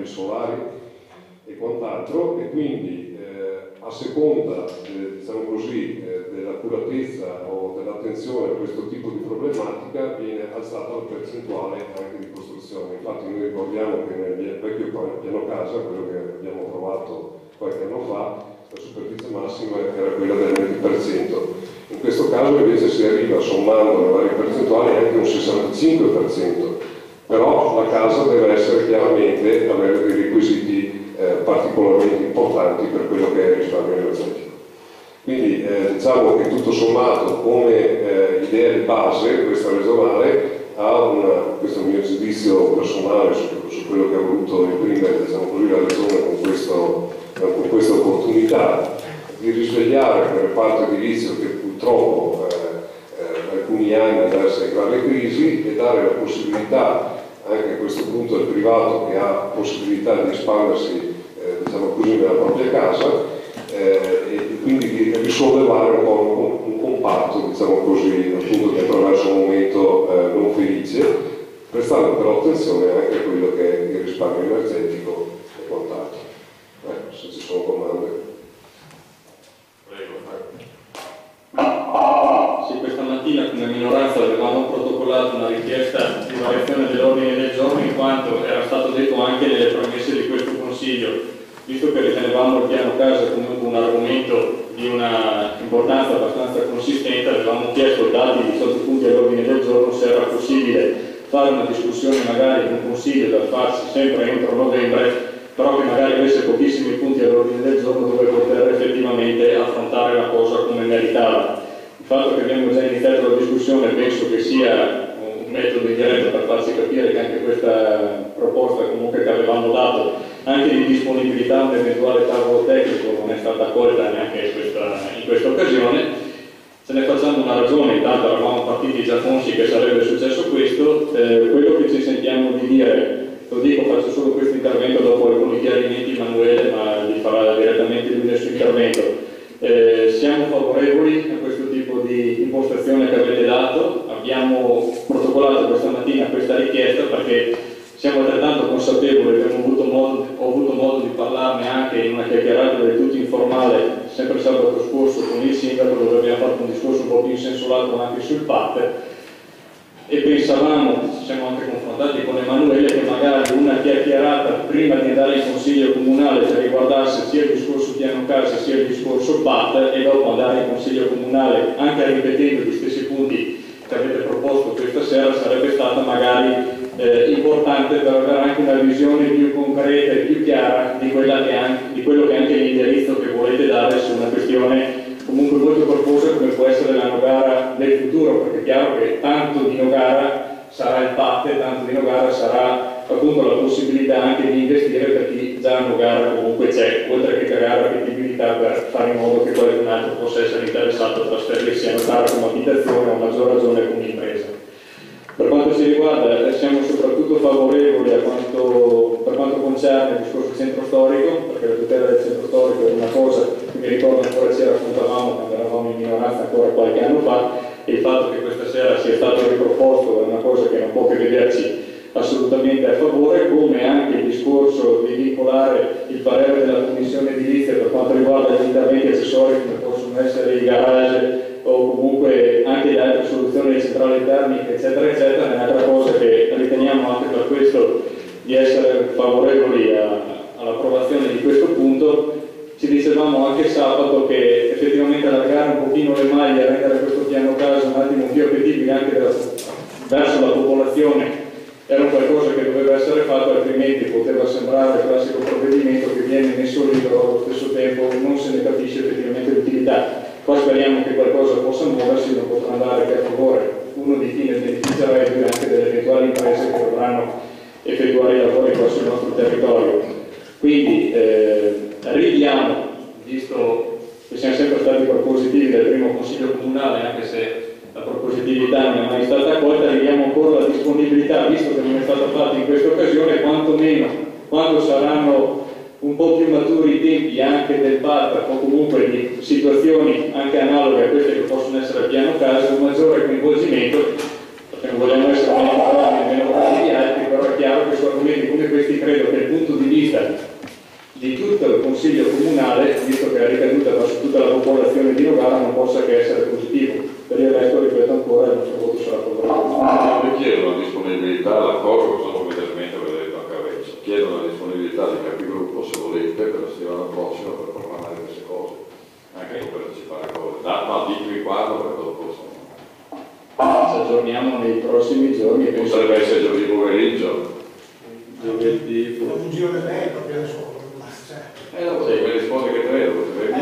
pannelli solari e quant'altro, e quindi a seconda diciamo così, dell'accuratezza o dell'attenzione a questo tipo di problematica viene alzata la percentuale anche di costruzione. Infatti noi ricordiamo che nel vecchio piano casa, quello che abbiamo approvato qualche anno fa, la superficie massima era quella del 20%. In questo caso invece si arriva, sommando le varie percentuali, anche un 65%, però la casa deve essere chiaramente, avere dei requisiti particolarmente importanti per quello che è il risparmio energetico. Quindi diciamo che tutto sommato come idea di base questa regionale ha questo è il mio giudizio personale su quello che ha voluto imprimere, diciamo così, la regione con questa opportunità di risvegliare quel reparto edilizio che purtroppo alcuni anni versa in grave crisi e dare la possibilità anche a questo punto al privato che ha possibilità di espandersi diciamo così nella propria casa e quindi di risollevare un po' un comparto diciamo così appunto che attraverso un momento non felice, prestando però attenzione anche a quello che è il risparmio energetico e quant'altro. Se ci sono domande. Sì, questa mattina come minoranza avevamo protocollato una richiesta di variazione dell'ordine del giorno in quanto era stato detto anche nelle premesse di questo Consiglio, visto che ritenevamo il piano casa comunque un argomento di una importanza abbastanza consistente, avevamo chiesto, dati i sottopunti all'ordine del giorno, se era possibile fare una discussione magari in un Consiglio da farsi sempre entro novembre, però che magari avesse pochissimi punti all'ordine del giorno dove poter effettivamente affrontare la cosa come meritava. Il fatto che abbiamo già iniziato la discussione penso che sia un metodo indiretto per farci capire che anche questa proposta comunque che avevamo dato, anche di disponibilità a un eventuale tavolo tecnico, non è stata accolta neanche in questa occasione. Se ne facciamo una ragione, intanto eravamo partiti già consci che sarebbe successo questo, quello che ci sentiamo di dire, lo dico, faccio solo questo intervento dopo alcuni chiarimenti Emanuele, ma gli farà direttamente lui nel suo intervento. Siamo favorevoli a questo tipo di impostazione che avete dato, abbiamo protocollato questa mattina questa richiesta perché siamo altrettanto consapevoli, ho avuto modo di parlarne anche in una chiacchierata del tutto informale, sempre sabato scorso con il sindaco, dove abbiamo fatto un discorso un po' più insensolato anche sul PAT, e pensavamo, ci siamo anche confrontati con Emanuele, che magari una chiacchierata prima di andare in consiglio comunale che riguardasse sia il discorso piano casa sia il discorso PAT, e dopo andare in consiglio comunale anche ripetendo gli stessi punti che avete proposto questa sera, sarebbe stata magari importante per avere anche una visione più concreta e più chiara di quello che è anche l'indirizzo che volete dare su una questione comunque molto corposa come può essere la Nogara del futuro, perché è chiaro che tanto di Nogara sarà il PAT e tanto di Nogara sarà appunto la possibilità anche di investire per chi già a Nogara comunque c'è, oltre che creare appetibilità per fare in modo che qualcun altro possa essere interessato a trasferirsi a Nogara come abitazione, a maggior ragione come impresa. Per quanto ci riguarda, siamo soprattutto favorevoli per quanto concerne il discorso centro storico, perché la tutela del centro storico è una cosa che mi ricordo ancora ci raccontavamo quando eravamo in minoranza ancora qualche anno fa, e il fatto che questa sera sia stato riproposto è una cosa che non può che vederci assolutamente a favore, come anche il discorso di vincolare il parere della Commissione edilizia per quanto riguarda gli interventi accessori come possono essere i garage o comunque anche le altre soluzioni di centrali termiche eccetera eccetera, è un'altra cosa che riteniamo anche per questo di essere favorevoli all'approvazione di questo punto. Ci dicevamo anche sabato che effettivamente allargare un pochino le maglie e rendere questo piano casa un attimo più appetibile anche verso la popolazione era qualcosa che doveva essere fatto, altrimenti poteva sembrare il classico provvedimento che viene messo libero, allo stesso tempo non se ne capisce effettivamente l'utilità. Poi speriamo che qualcosa possa muoversi, non potrà andare che a favore uno di chi ne beneficerà e due anche delle eventuali imprese che dovranno effettuare i lavori presso il nostro territorio. Quindi ridiamo, visto che siamo sempre stati propositivi del primo Consiglio Comunale, anche se la propositività non è mai stata accolta, ridiamo ancora la disponibilità, visto che non è stata fatta in questa occasione, quantomeno quando saranno un po' più maturi i tempi anche del PAT o comunque di situazioni anche analoghe a queste che possono essere a piano casa, un maggiore coinvolgimento, perché non vogliamo essere meno bravi di altri, però è chiaro che su argomenti come questi credo che il punto di vista di tutto il Consiglio Comunale, visto che la ricaduta su tutta la popolazione di Novara non possa che essere positivo. Per il resto, ripeto ancora, il nostro voto sarà favorevole. Io chiedo la disponibilità, l'accordo, cosa provvedermente avete detto anche a Reggio, chiedo la disponibilità di capigruppo, se volete, per la settimana prossima per programmare queste cose, anche io per anticipare cose. Ma di qui quando, perché dopo ci aggiorniamo nei prossimi giorni. potrebbe essere giovedì pomeriggio. Giovedì. Un giro di tempo, che ne so. No, sì, mi risponde che credo,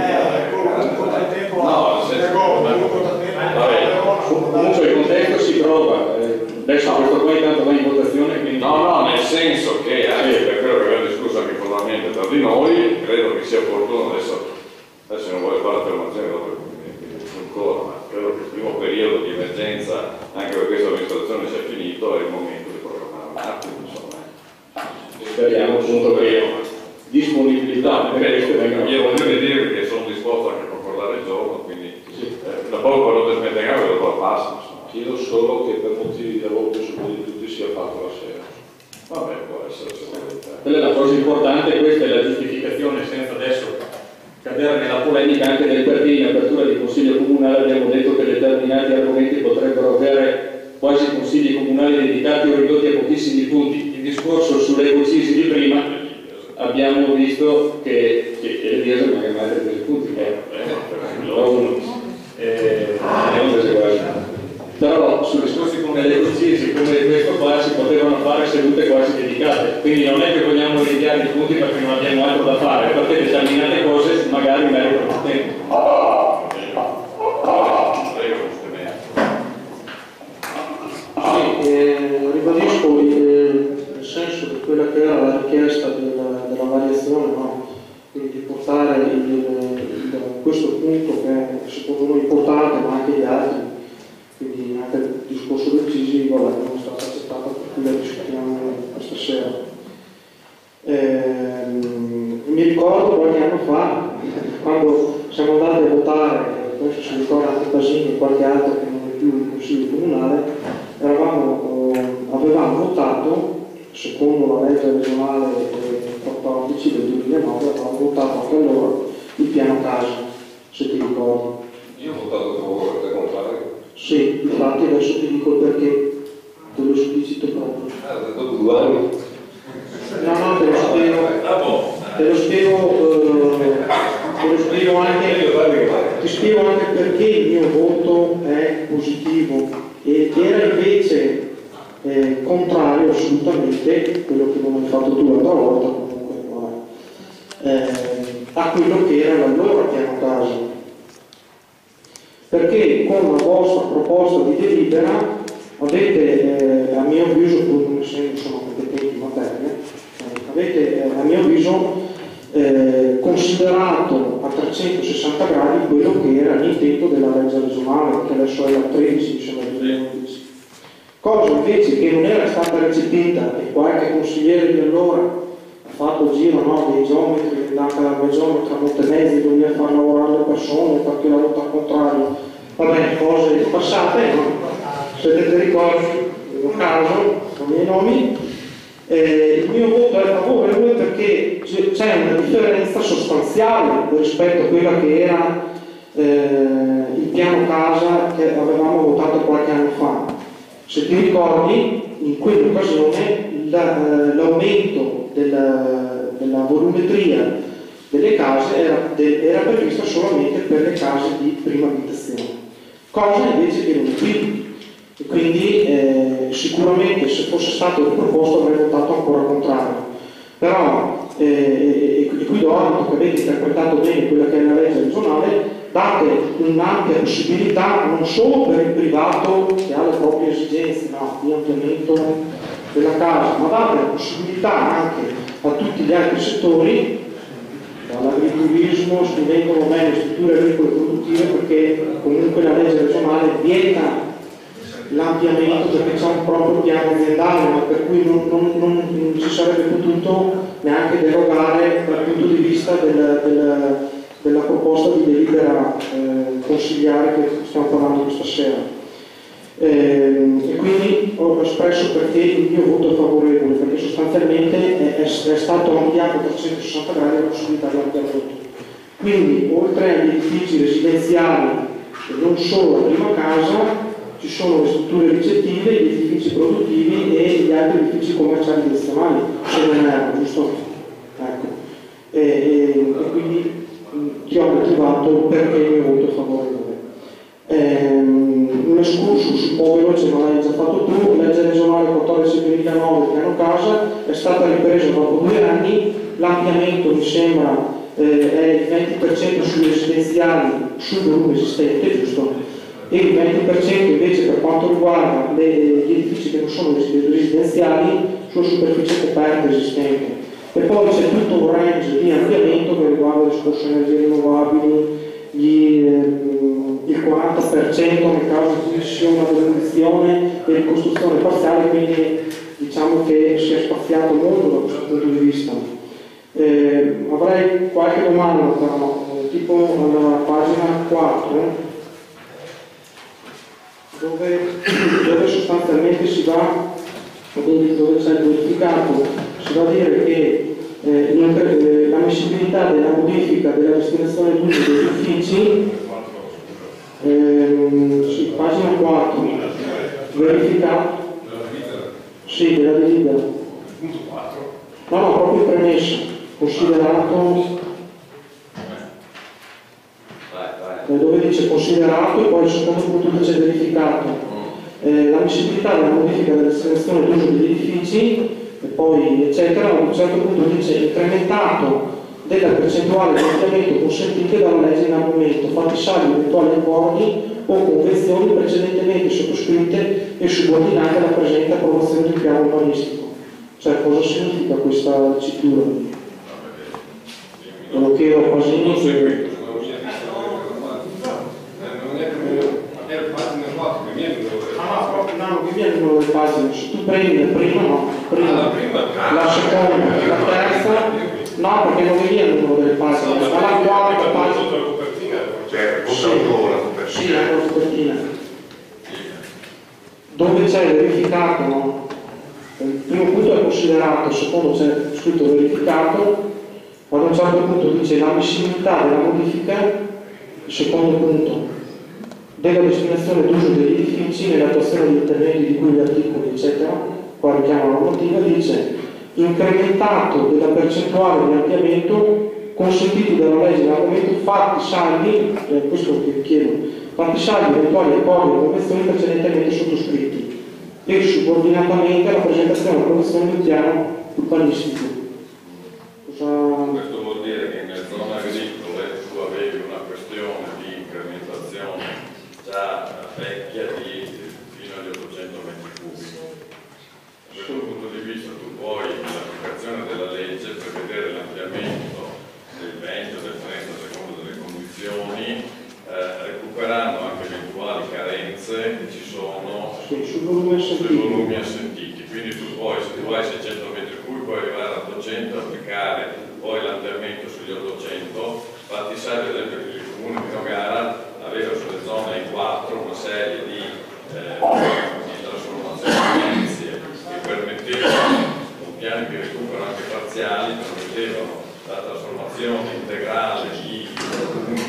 comunque il contesto si trova, adesso questo qua intanto va in votazione, quindi... No, nel senso che anche per quello che abbiamo discusso anche formalmente tra di noi, credo che sia opportuno, adesso non voglio fare l'affermazione dopo ancora, ma credo che il primo periodo di emergenza, anche per questa amministrazione sia finito, è il momento di programmare un attimo, insomma. Speriamo appunto che disponibilità io voglio dire che sono disposto anche a concordare il giorno, quindi da poco quando smetterà e dopo passa. Chiedo solo che per motivi di lavoro più sicuri di tutti sia fatto la sera. Vabbè, può essere sicuramente. Quella è la cosa importante, questa è la giustificazione, senza adesso cadere nella polemica anche del perché in apertura di Consiglio Comunale abbiamo detto che determinati argomenti potrebbero avere quasi consigli comunali dedicati o ridotti a pochissimi punti. Il discorso sulle concisi di prima abbiamo visto che Elisa magari ha dei punti però su discorsi come le concisi come questo qua si potevano fare sedute quasi dedicate, quindi non è che vogliamo rinviare i punti perché non abbiamo altro da fare, perché determinate cose magari meritano più tempo. Ribadisco il senso di quella che era la richiesta della variazione, no? Quindi di portare questo punto che è secondo noi importante, ma anche gli altri, quindi anche il discorso del CISI non è stato accettato, per cui la discutiamo questa sera. Mi ricordo qualche anno fa, quando siamo andati a votare, penso si ricorda anche Pasini e qualche altro che non è più il Consiglio Comunale, avevamo votato, secondo la legge regionale 14 del 2009, avevamo votato anche allora il piano casa, se ti ricordi. Io ho votato a favore, per te contrario? Sì, infatti adesso ti dico il perché, te lo esplicito proprio. Dopo 2 anni? No, te lo spiego anche, ti spiego anche perché il mio voto è positivo e era invece contrario assolutamente, quello che non hai fatto tu l'altra volta, comunque, a quello che era l'allora piano casa. Perché con la vostra proposta di delibera avete, a mio avviso, pur non essendo sono competenti in materia, avete a mio avviso considerato a 360 gradi quello che era l'intento della legge regionale, che adesso è la 13, mi sembra del 2011. Cosa invece che non era stata recepita e qualche consigliere di allora ha fatto il giro, no, dei geometri, andata dal geometra a Montemezzi, doveva far lavorare le persone perché la vota al contrario. Vabbè, cose passate, no? Se te ricordi, in caso, con i miei nomi. Il mio voto è favorevole perché c'è una differenza sostanziale rispetto a quella che era il piano casa che avevamo votato qualche anno fa. Se ti ricordi, in quell'occasione l'aumento della volumetria delle case era prevista solamente per le case di prima abitazione, cosa invece che non è qui. E quindi sicuramente se fosse stato riproposto avrei votato ancora contrario. Però, e qui do atto che avete interpretato bene quella che è la legge regionale, date un'ampia possibilità non solo per il privato che ha le proprie esigenze, no, di ampliamento della casa, ma date la possibilità anche a tutti gli altri settori, dall'agriturismo, scrivendo bene le strutture agricole produttive, perché comunque la legge regionale vieta l'ampliamento perché c'è un proprio piano aziendale, ma per cui non si sarebbe potuto neanche derogare dal punto di vista della proposta di delibera consigliare che stiamo parlando questa sera. E quindi ho espresso perché il mio voto è favorevole, perché sostanzialmente è stato ampliato a 360 gradi la possibilità di ampliamento. Quindi, oltre agli edifici residenziali e non solo la prima casa, ci sono le strutture ricettive, gli edifici produttivi e gli altri edifici commerciali gestionali, se non erano, giusto? Ecco. E quindi ti ho motivato perché il mio voto è favorevole. Un excursus un po' veloce, ma l'hai già fatto tu. Legge regionale 14/2009, piano casa, è stata ripresa dopo 2 anni. L'ampliamento mi sembra è il 20% sui residenziali sul volume esistente, giusto? E il 20% invece per quanto riguarda gli edifici che non sono residenziali sulla superficie coperta esistente. E poi c'è tutto un range di ampliamento che riguarda le scorse energie rinnovabili, il 40% nel caso in cui ci sia una demolizione e ricostruzione parziale, quindi diciamo che si è spaziato molto da questo punto di vista. Avrei qualche domanda, però, tipo alla pagina 4, dove sostanzialmente si va, dove c'è il verificato, si va a dire che l'ammissibilità della modifica della destinazione d'uso degli uffici, sì, pagina 4, verificato, sì, della delibera. Punto 4. No, proprio premesso, considerato, dove dice considerato e poi il secondo punto dice verificato. L'ammissibilità della modifica della destinazione d'uso degli edifici e poi eccetera, a un certo punto dice incrementato della percentuale di ampliamento consentite dalla legge in argomento, fatti salvi eventuali accordi o convenzioni precedentemente sottoscritte e subordinate alla presente approvazione del piano urbanistico. Cioè, cosa significa questa dicitura? Quello che io quasi Non seguito. No, qui viene il numero delle pagine. Se tu prendi la prima, no, la seconda, la terza, no, perché non mi viene il numero delle pagine, ma la quarta pagina. Sì, la copertina. Dove c'è verificato, no? Il primo punto è considerato, il secondo c'è scritto verificato, ma ad un certo punto dice l'ammissibilità della modifica, il secondo punto della destinazione d'uso degli edifici nell'attuazione degli interventi di cui gli articoli eccetera, qua richiama la normativa, dice incrementato della percentuale di ampliamento consentiti dalla legge in argomento fatti salvi, questo che chiedo, fatti salvi eventuali accordi o convenzioni precedentemente sottoscritti e subordinatamente alla presentazione e approvazione del piano urbanistico. Questo vuol dire che nella zona agricola tu avevi una questione di incrementazione già vecchia fino agli 800 metri cubi. Da questo punto di vista tu puoi, nell'applicazione della legge, prevedere l'ampliamento del 20 o del 30 a seconda delle condizioni, recuperando anche eventuali carenze che ci sono sui volumi assentiti. Quindi tu puoi, se tu hai 600 metri cubi, puoi arrivare a 800, applicare poi l'ampliamento sugli 800, fatti salvi ad esempio che il comune di Nogara aveva sulle zone I4 una serie di trasformazioni che permettevano, con piani di recupero anche parziali, permettevano la trasformazione integrale di volumi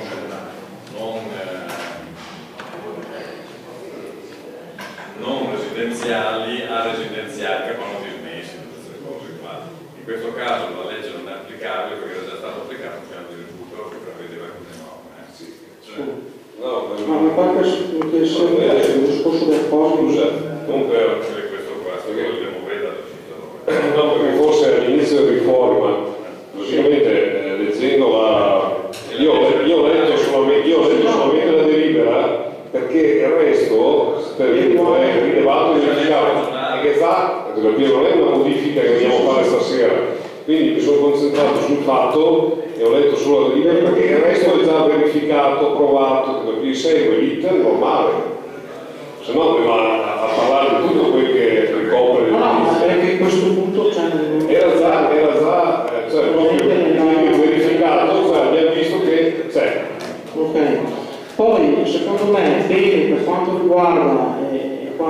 non residenziali a residenziali che vanno dismessi, queste cose qua. In questo caso la legge non è applicabile perché era già stato applicato un piano di recupero che prevedeva alcune norme. Ma qua che serve il discorso del Scusa, comunque questo qua, che vogliamo vedere. No, perché forse all'inizio della riforma, logicamente leggendo io ho letto solamente la delibera, perché il resto è rilevato e verificato e che fa, non è una modifica che dobbiamo fare stasera, quindi mi sono concentrato sul fatto e ho letto solo la delibera perché il resto è già verificato, provato, quindi segue l'iter normale, se no doveva a parlare di tutto quel che ricopre le notizie. Perché in questo punto era già proprio verificato, abbiamo visto che c'è. Ok. Poi secondo me bene per quanto riguarda qua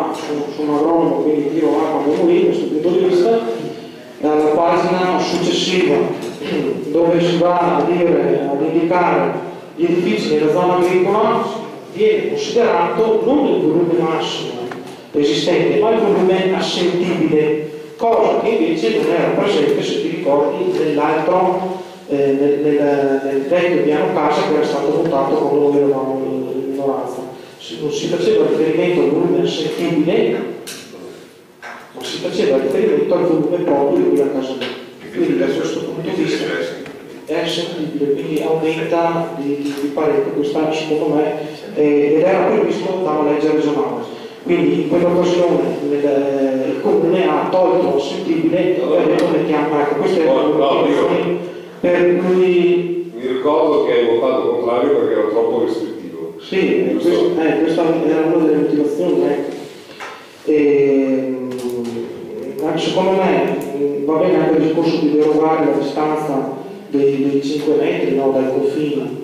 ma sono agronomo, quindi tiro l'acqua come lui da questo punto di vista. Alla pagina successiva, dove si va ad indicare gli edifici nella zona agricola, viene considerato non il volume massimo esistente, ma il volume assentibile, cosa che invece non era presente, se ti ricordi, nell'altro, nel vecchio piano casa che era stato votato quando noi eravamo in minoranza. Non si faceva riferimento al volume assentibile, ma si faceva riferimento al volume proprio di quella casa lì. Quindi da questo punto di vista è assentibile, quindi aumenta di parecchio, questa secondo me, ed era previsto dalla legge regionale. Quindi in quell'occasione il comune ha tolto l'assentibile e ha detto mettiamo, ecco, queste erano le motivazioni per cui... Mi ricordo che hai votato contrario perché era troppo restrittivo. Sì, questa era una delle motivazioni, ecco. Secondo me va bene anche il discorso di derogare la distanza dei 5 metri, no, dai confini.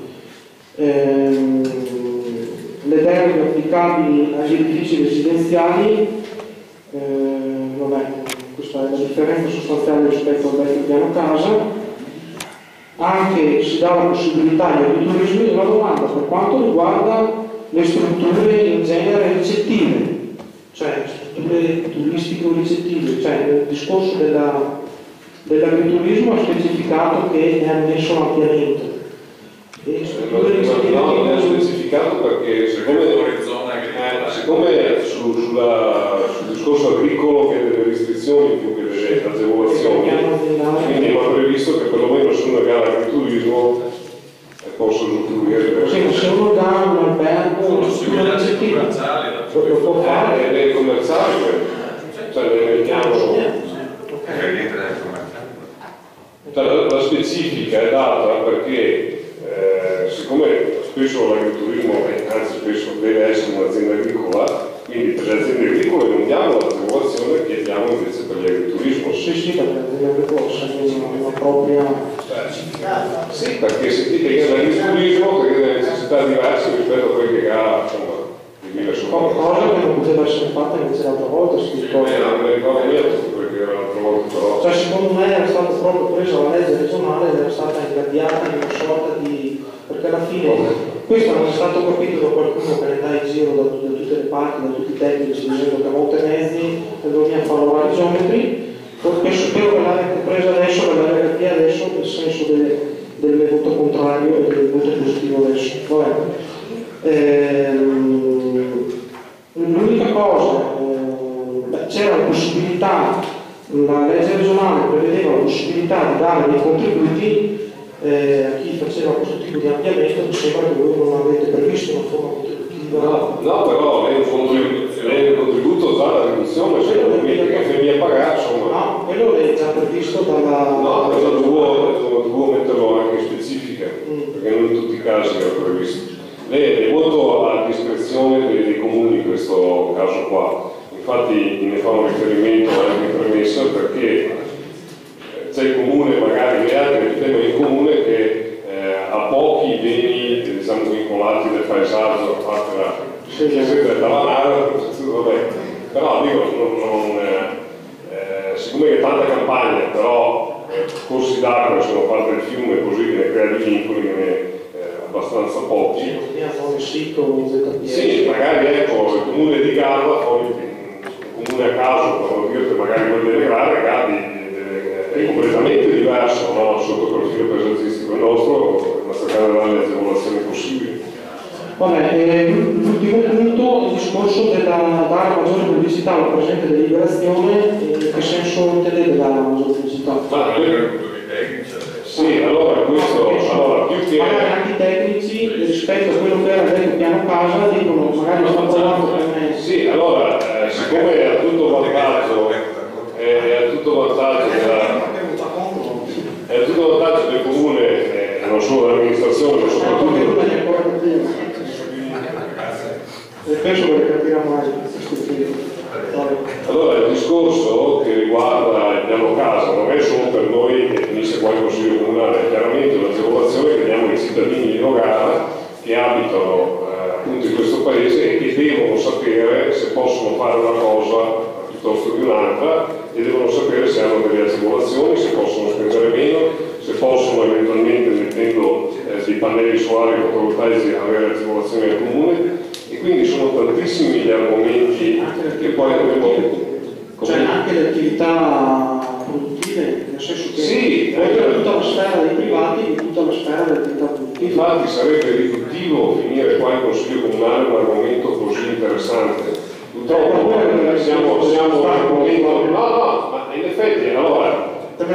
Le deroghe applicabili agli edifici residenziali, vabbè, questa è la differenza sostanziale rispetto al vecchio piano casa. Anche si dà la possibilità agli agriturismi, una domanda per quanto riguarda le strutture in genere ricettive, cioè strutture turistiche o ricettive, cioè nel discorso dell'agriturismo ha specificato che è ammesso l'ampliamento. No, non è specificato perché siccome sul discorso agricolo che ha delle restrizioni più che delle agevolazioni, quindi va previsto che perlomeno su una gara di turismo possa usufruire. Se uno dà un albergo, una struttura ricettiva, lo può fare. Nelle commerciali, cioè nel piano. La specifica è data perché siccome spesso l'agriturismo, anzi spesso deve essere un'azienda agricola, quindi per le aziende agricole non diamo l'agevolazione che diamo invece per l'agriturismo. Sì, perché l'azienda agricola è una propria... Sì, perché sentite che l'agriturismo ha delle necessità diverse rispetto a quelle che ha, insomma, di mille cosa che non poteva essere fatta invece l'altra volta, si ricorda. Non mi ricordo niente perché era l'altra volta, però... Cioè, secondo me era stata proprio presa la legge regionale ed era stata ingabbiata in una sorta di... perché alla fine questo non è stato capito da qualcuno che ne dà in giro da tutte le parti, da tutti i tecnici, dicendo che a molte mezzi bisogna fare vari geometri. Spero che l'avete presa adesso, che l'avete capito adesso, nel senso del mio voto contrario e del voto positivo adesso. L'unica cosa, c'era la possibilità, la legge regionale prevedeva la possibilità di dare dei contributi a chi faceva questo tipo di ampliamento. Mi sembra che voi non avete previsto una forma contributiva. No, però lei un contributo già alla riduzione, che famiglia pagare, insomma. No, quello è già previsto dalla... No, però dovevo metterlo anche in specifica, perché non in tutti i casi era previsto. Lei è molto a discrezione dei comuni in questo caso qua. Infatti ne fa un riferimento anche in premessa perché c'è il comune, magari gli altri ritengono il comune che ha pochi beni, diciamo, vincolati del paesaggio, a parte la tavanara, però dico, siccome che è tanta campagna, però corsi d'acqua sono parte del fiume, così che ne crea di vincoli, che ne abbastanza pochi. Sì, magari ecco, il comune di Garda, poi un comune a caso, per dire che magari vuol delegrare, è completamente diverso, no? Sotto il profilo paesaggistico. Il nostro, ma cercare di dare le agevolazioni possibili. Vabbè, l'ultimo punto, il discorso della dare maggiore pubblicità alla presente deliberazione, in che senso intendete dare maggiore pubblicità? Sì, allora questo, più che... Magari anche i tecnici rispetto a quello che era detto piano casa dicono, magari lo stanno provando per me. Sì, allora, siccome è a tutto vantaggio, del comune, non solo dell'amministrazione, ma soprattutto... Penso che capirà mai. Allora, il discorso che riguarda il piano casa non è solo per noi che finisce qua il Consiglio Comunale, è chiaramente un'agevolazione che diamo ai cittadini di Nogara che abitano appunto in questo paese e che devono sapere se possono fare una cosa piuttosto di un'altra e devono sapere se hanno delle agevolazioni, se possono spendere meno, se possono eventualmente mettendo dei pannelli solari fotovoltaici avere agevolazioni al comune, e quindi sono tantissimi gli argomenti che poi dovremo... Cioè anche le attività produttive, nel senso che sì, oltre tutta la sfera dei privati e tutta la sfera delle attività produttive. Infatti sarebbe riduttivo finire qua in Consiglio Comunale un argomento così interessante. Purtroppo siamo un argomento... No, ma in effetti allora...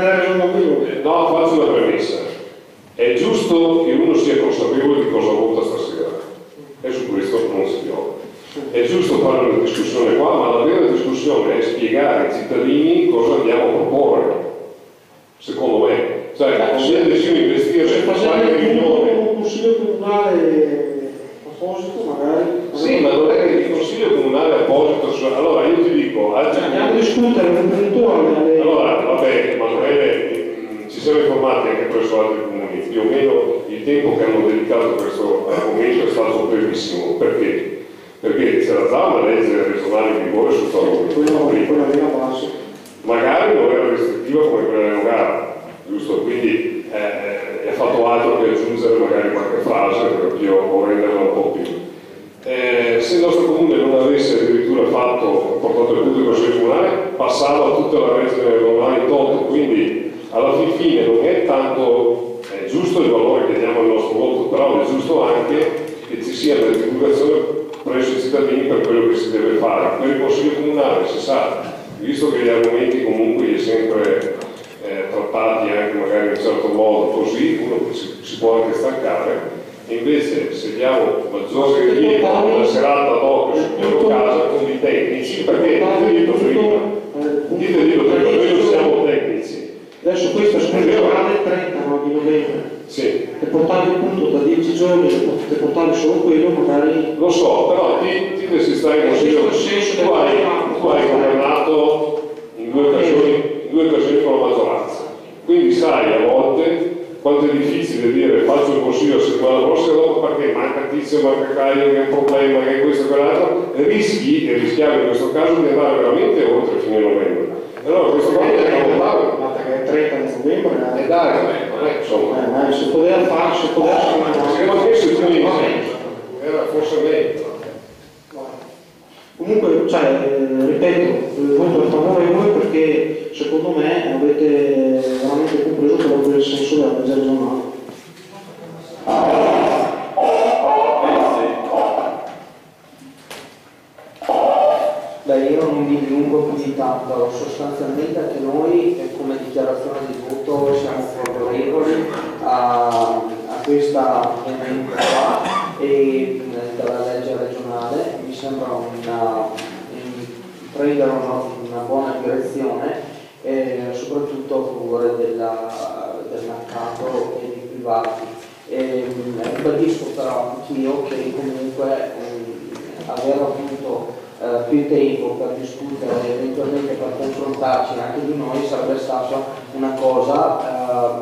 No, faccio una premessa. È giusto che uno sia consapevole di cosa vota stasera, e su questo non si piove. È giusto fare una discussione qua, ma la vera discussione è spiegare ai cittadini cosa andiamo a proporre, secondo me. Cioè, conviene sì investire qualche milione. Un consiglio comunale apposito, magari. Sì, ma non è che il consiglio comunale apposito. Allora io ti dico. Andiamo a discutere un punto. Allora, vabbè, Emanuele, ci siamo informati anche presso altri comuni. Più o meno il tempo che hanno dedicato a questo argomento è stato brevissimo. Perché? Perché c'era già una legge regionale in vigore sul tavolo. Magari non era restrittiva come quella di Nogara, giusto? Quindi è fatto altro che aggiungere magari qualche frase o renderla un po' più. Se il nostro comune non avesse addirittura portato il pubblico consiglio comunale, passava tutta la legge regionale in toto, quindi alla fine non è tanto giusto il valore che diamo al nostro voto, però è giusto anche che ci sia una divulgazione presso i cittadini per quello che si deve fare. Per il Consiglio Comunale si sa, visto che gli argomenti comunque li è sempre trattati anche magari in un certo modo così, uno si può anche stancare, e invece se diamo maggiore rilievo a una serata dopo sul piano casa con i tecnici, perché dite prima, noi non siamo tecnici. Adesso questa scusa il 30 di novembre. Sì. E portare appunto da 10 giorni, e portare solo quello, magari. Lo so, però ti si sta in consiglio. Tu hai governato in due occasioni con la maggioranza. Quindi sai a volte quanto è difficile dire faccio il consiglio la settimana prossima dopo perché manca Tizio, manca Caio, che è un problema, che è questo e quell'altro, rischi, e rischiamo in questo caso di andare veramente oltre fine novembre. Allora questo qua è il 30 di novembre. dai, non è insomma. Se poteva fare, Siamo anche su era forse meglio. Comunque, ripeto, voto a favore voi perché secondo me avete veramente compreso proprio il senso della legge regionale. Io non mi dilungo più di tanto, sostanzialmente anche noi come dichiarazione di voto siamo favorevoli a questa emendamento qua e dalla legge regionale, mi sembra prendere una buona direzione, soprattutto a favore del mercato e dei privati. Ribadisco però anch'io che comunque avere appunto più tempo per discutere e eventualmente per confrontarci anche di noi sarebbe stata una cosa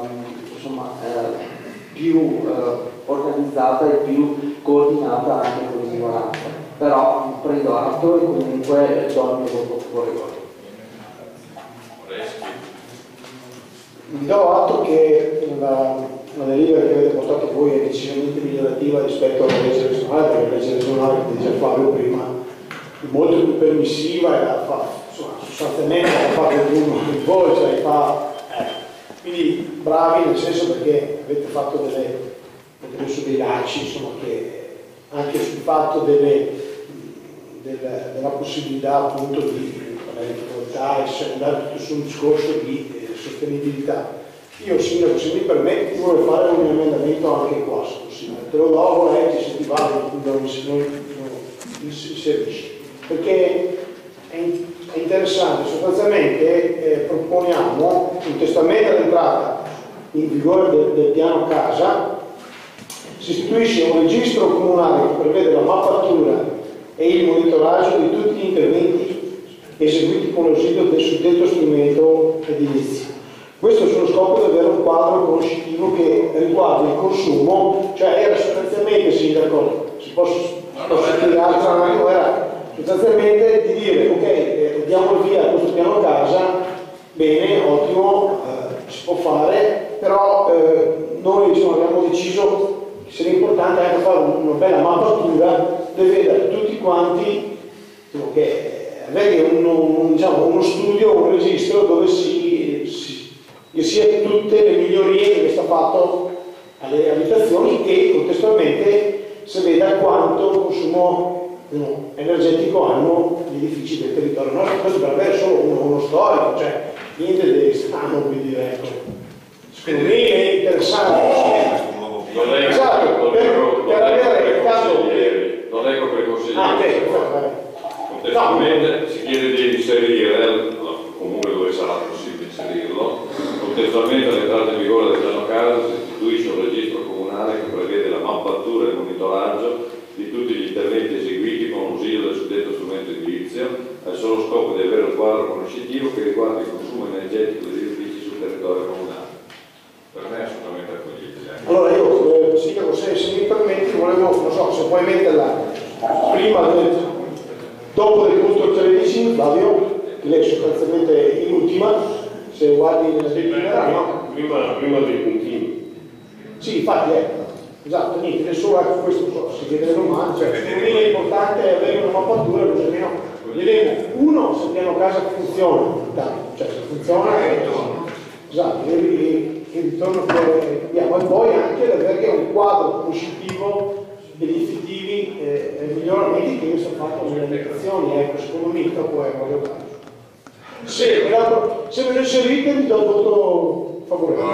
più organizzata e più coordinata anche con l'ignoranza. Però prendo atto e comunque do il mio voto favorevole. Vi do atto che la delibera che avete portato voi è decisamente migliorativa rispetto alla legge regionale, perché la legge regionale, come diceva Fabio prima, è molto più permissiva e sostanzialmente la fa per uno di voi, quindi bravi nel senso perché avete fatto messo dei lacci, insomma, che anche sul fatto della possibilità appunto di fotovoltaici, andare tutto su un discorso di sostenibilità. Io sindaco, se mi permetti, vorrei fare un emendamento anche qua, se possibile. Te lo do, leggi se ti va, non inserisci. Perché è interessante, sostanzialmente proponiamo un testamento all'entrata in vigore del piano casa, si istituisce un registro comunale che prevede la mappatura e il monitoraggio di tutti gli interventi eseguiti con l'ausilio del suddetto strumento edilizio. Questo sullo scopo di avere un quadro conoscitivo che riguarda il consumo, cioè era sostanzialmente, sindaco, si posso spiegare, era sostanzialmente di dire ok, diamo il via a questo piano casa, bene, ottimo, si può fare, però noi abbiamo deciso che sarebbe importante anche fare una bella mappatura per vedere tutti quanti che avere uno studio, un registro dove sia tutte le migliorie che sta fatto alle abitazioni e contestualmente si veda quanto consumo energetico hanno gli edifici del territorio nostro. Questo per avere solo uno storico, cioè niente di strano, quindi ecco. Secondo me è interessante. Esatto, per avere il caso. Lo leggo per consigliere. Ok, contestualmente si chiede di inserire, comunque dove sarà possibile inserirlo, contestualmente all'entrata in vigore del piano casa si istituisce un registro comunale che prevede la mappatura e il monitoraggio di tutti gli interventi eseguiti con l'usilio del suddetto strumento edilizio al solo scopo di avere un quadro conoscitivo che riguarda il consumo energetico degli edifici sul territorio comunale. Per me è assolutamente accoglibile. Allora io, Sindaco, se mi permetti, volevo, non so, se puoi metterla prima dopo del punto 13, Flavio, che lei è sostanzialmente in ultima, se guardi nel no? Prima dei puntini. Sì, infatti esatto, niente, solo questo si chiede domani, cioè secondo me è importante avere una mappatura, vedremo uno se il piano casa funziona, cioè se funziona esatto, il ritorno che abbiamo, e poi anche avere un quadro conoscitivo degli effettivi miglioramenti che io sto fatto nelle abitazioni, ecco, secondo me troppo è valutato. Se me lo inserite vi do il voto favorevole.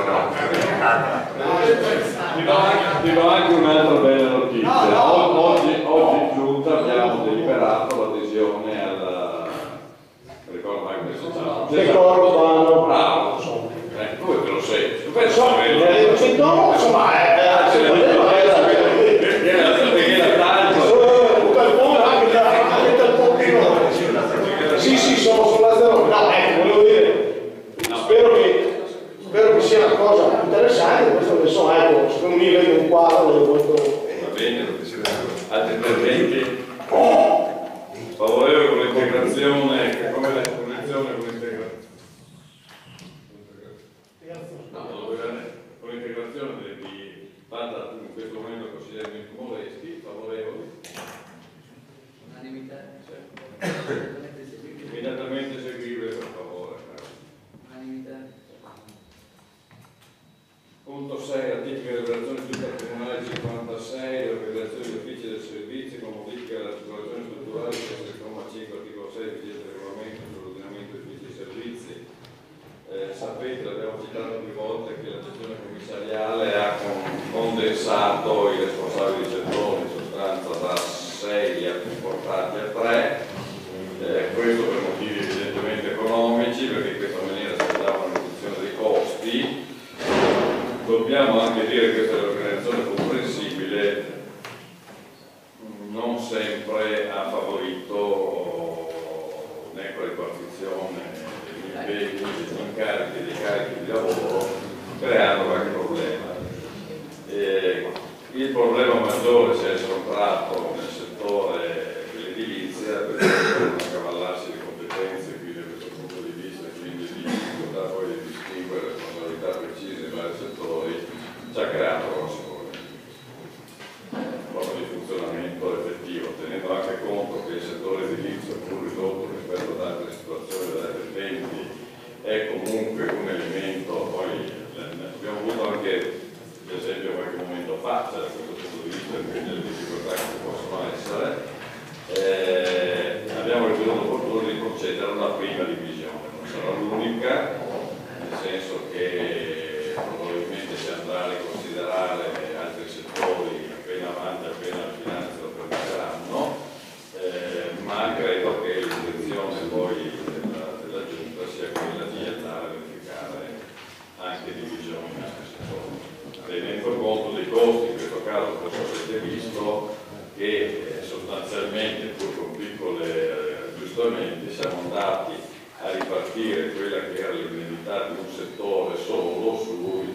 Ti do anche un'altra bella notizia. Oggi in giunta abbiamo deliberato l'adesione alla... non ricordo mai come si chiama. Decoro urbano. Bravo. Come te lo sei? Sì, sono sulla zero. No, volevo dire, spero che sia una cosa interessante, questo adesso secondo me vedo un quadro molto... Va bene, altri interventi? Favorevole con l'integrazione, come la posizione con l'integrazione? Con l'integrazione fatta in questo momento consiglieri modesti, favorevoli? Unanimità. Immediatamente seguibile, per favore. Unanimità. Punto 6, ratifica e deliberazione giunta comunale 56, organizzazione degli uffici del servizio con modifica dell'articolazione strutturale del comma 5 articolo 6 del regolamento sull'ordinamento degli uffici e servizi. Sapete, l'abbiamo citato più volte, che la gestione commissariale ha condensato i responsabili di settore in sostanza da 6 portati a 3, questo per motivi evidentemente economici, perché in questa maniera si dà una riduzione dei costi. Dobbiamo anche dire che questa organizzazione comprensibile non sempre ha favorito né con la ripartizione degli incarichi e dei carichi di lavoro, creando qualche problema. Il problema maggiore si è riscontrato nel settore dell'edilizia, perché bisogna accavallarsi di competenze qui da questo punto di vista, e quindi di difficoltà poi di distinguere responsabilità precise nei vari settori, ci ha creato grossi problemi. Proprio di funzionamento effettivo, tenendo anche conto che il settore edilizio, pur ridotto rispetto ad altre situazioni delle vendite, è comunque un elemento, poi abbiamo avuto anche per esempio qualche momento fa, da questo punto di vista, quindi le difficoltà che possono essere, abbiamo ritenuto opportuno di procedere a una prima divisione, non sarà l'unica, nel senso che probabilmente si andrà a riconsiderare altri settori appena avanti, appena la finanza lo permetteranno, ma credo che l'intenzione poi della Giunta sia quella di andare a verificare anche divisioni in altri settori, tenendo conto dei costi. In questo caso forse avete visto che sostanzialmente, pur con piccoli aggiustamenti, siamo andati a ripartire quella che era l'indennità di un settore solo sui